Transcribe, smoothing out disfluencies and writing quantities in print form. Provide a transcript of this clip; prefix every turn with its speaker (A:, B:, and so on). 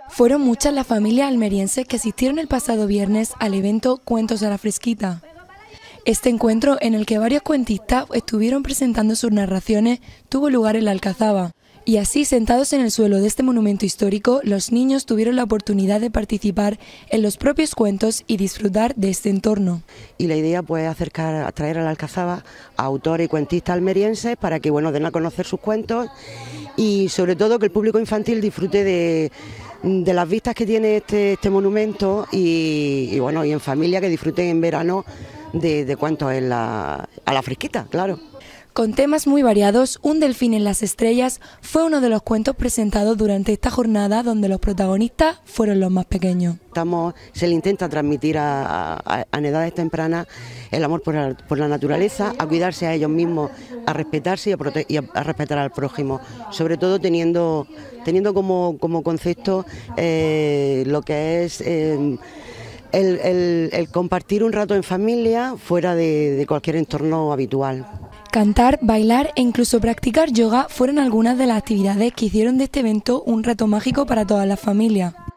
A: Fueron muchas las familias almerienses que asistieron el pasado viernes al evento Cuentos a la Fresquita. Este encuentro, en el que varios cuentistas estuvieron presentando sus narraciones, tuvo lugar en la Alcazaba. Y así, sentados en el suelo de este monumento histórico, los niños tuvieron la oportunidad de participar en los propios cuentos y disfrutar de este entorno.
B: Y la idea pues es atraer a la Alcazaba a autores y cuentistas almerienses para que den a conocer sus cuentos y sobre todo que el público infantil disfrute de las vistas que tiene este monumento y en familia que disfruten en verano de cuentos a la fresquita, claro.
A: Con temas muy variados, Un delfín en las estrellas fue uno de los cuentos presentados durante esta jornada, donde los protagonistas fueron los más pequeños.
B: Se le intenta transmitir a edades tempranas el amor por la naturaleza, a cuidarse a ellos mismos, a respetarse y a respetar al prójimo, sobre todo teniendo como concepto lo que es el compartir un rato en familia fuera de cualquier entorno habitual.
A: Cantar, bailar e incluso practicar yoga fueron algunas de las actividades que hicieron de este evento un reto mágico para todas las familias.